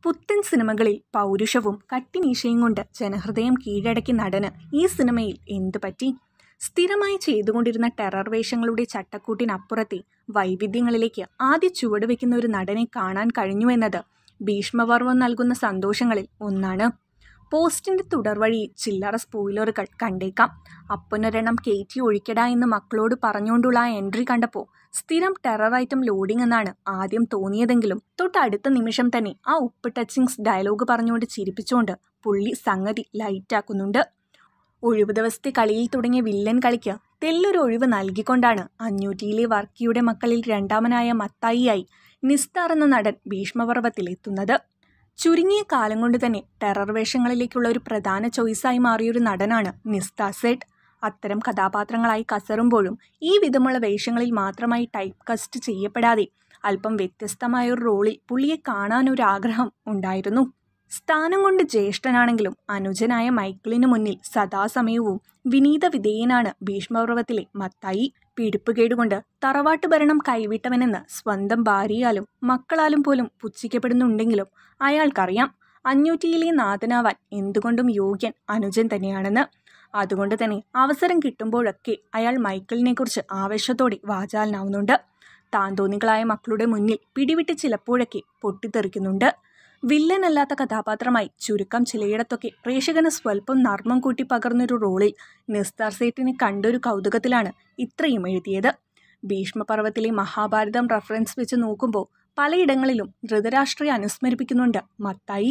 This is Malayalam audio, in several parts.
പുത്തൻ സിനിമകളിൽ പൗരുഷവും കട്ടിമീശയും കൊണ്ട് ജനഹൃദയം കീഴടക്കി നടന് ഈ സിനിമയിൽ എന്തു പറ്റി? സ്ഥിരമായി ചെയ്തുകൊണ്ടിരുന്ന ടെറർ വേഷങ്ങളുടെ ചട്ടക്കൂട്ടിനപ്പുറത്തെ വൈവിധ്യങ്ങളിലേക്ക് ആദ്യ ചുവടുവെക്കുന്ന ഒരു നടനെ കാണാൻ കഴിഞ്ഞു എന്നത് ഭീഷ്മപർവം നൽകുന്ന സന്തോഷങ്ങളിൽ ഒന്നാണ്. പോസ്റ്റിന്റെ തുടർവഴി ചില്ലറ സ്പോയിലറുകൾ കണ്ടേക്കാം. അപ്പനൊരെണ്ണം കയറ്റി ഒഴിക്കടാ എന്ന് മക്കളോട് പറഞ്ഞുകൊണ്ടുള്ള ആ എൻട്രി കണ്ടപ്പോൾ സ്ഥിരം ടെറർ ഐറ്റം ലോഡിംഗ് എന്നാണ് ആദ്യം തോന്നിയതെങ്കിലും തൊട്ടടുത്ത നിമിഷം തന്നെ ആ ഉപ്പ് ടച്ചിങ്സ് ഡയലോഗ് പറഞ്ഞുകൊണ്ട് ചിരിപ്പിച്ചുകൊണ്ട് പുള്ളി സംഗതി ലൈറ്റാക്കുന്നുണ്ട്. ഒഴിവ് ദിവസത്തെ കളിയിൽ തുടങ്ങിയ വില്ലൻ കളിക്ക് തെല്ലൊരു ഒഴിവ് നൽകിക്കൊണ്ടാണ് 500-ലെ വർക്കിയുടെ മക്കളിൽ രണ്ടാമനായ മത്തായിയായി നിസ്താർ എന്ന നടൻ ഭീഷ്മപർവത്തിലെത്തുന്നത്. ചുരുങ്ങിയ കാലം കൊണ്ട് തന്നെ ടെറർ വേഷങ്ങളിലേക്കുള്ള ഒരു പ്രധാന ചോയ്സായി മാറിയൊരു നടനാണ് നിസ്താർ സേഠ്. അത്തരം കഥാപാത്രങ്ങളായി കസറുമ്പോഴും ഈ വിധമുള്ള വേഷങ്ങളിൽ മാത്രമായി ടൈപ്പ് കാസ്റ്റ് ചെയ്യപ്പെടാതെ അല്പം വ്യത്യസ്തമായൊരു റോളിൽ പുള്ളിയെ കാണാനൊരാഗ്രഹം ഉണ്ടായിരുന്നു. സ്ഥാനം കൊണ്ട് ജ്യേഷ്ഠനാണെങ്കിലും അനുജനായ മൈക്കിളിനു മുന്നിൽ സദാസമയവും വിനീത വിധേയനാണ് ഭീഷ്മപർവത്തിലെ മത്തായി. പിടിപ്പുകേടുകൊണ്ട് തറവാട്ട് ഭരണം കൈവിട്ടവനെന്ന് സ്വന്തം ഭാര്യയാലും മക്കളാലും പോലും പുച്ഛിക്കപ്പെടുന്നുണ്ടെങ്കിലും അയാൾക്കറിയാം 500-ലെ നാഥനാവാൻ എന്തുകൊണ്ടും യോഗ്യൻ അനുജൻ തന്നെയാണെന്ന്. അതുകൊണ്ട് തന്നെ അവസരം കിട്ടുമ്പോഴൊക്കെ അയാൾ മൈക്കിളിനെക്കുറിച്ച് ആവേശത്തോടെ വാചാലനാവുന്നുണ്ട്. താന്തോന്നികളായ മക്കളുടെ മുന്നിൽ പിടിവിട്ട് ചിലപ്പോഴൊക്കെ പൊട്ടിത്തെറിക്കുന്നുണ്ട്. വില്ലനല്ലാത്ത കഥാപാത്രമായി ചുരുക്കം ചിലയിടത്തൊക്കെ പ്രേക്ഷകന് സ്വല്പം നർമ്മം കൂട്ടി പകർന്നൊരു റോളിൽ നിസ്താർ സേഠിനെ കണ്ടൊരു കൗതുകത്തിലാണ് ഇത്രയും എഴുതിയത്. ഭീഷ്മപർവത്തിലെ മഹാഭാരതം റഫറൻസ് വെച്ച് നോക്കുമ്പോൾ പലയിടങ്ങളിലും ധൃതരാഷ്ട്രയെ അനുസ്മരിപ്പിക്കുന്നുണ്ട് മത്തായി.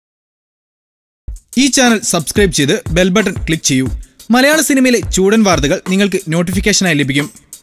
ഈ ചാനൽ സബ്സ്ക്രൈബ് ചെയ്ത് ബെൽ ബട്ടൺ ക്ലിക്ക് ചെയ്യൂ. മലയാള സിനിമയിലെ ചൂടൻ വാർത്തകൾ നിങ്ങൾക്ക് നോട്ടിഫിക്കേഷനായി ലഭിക്കും.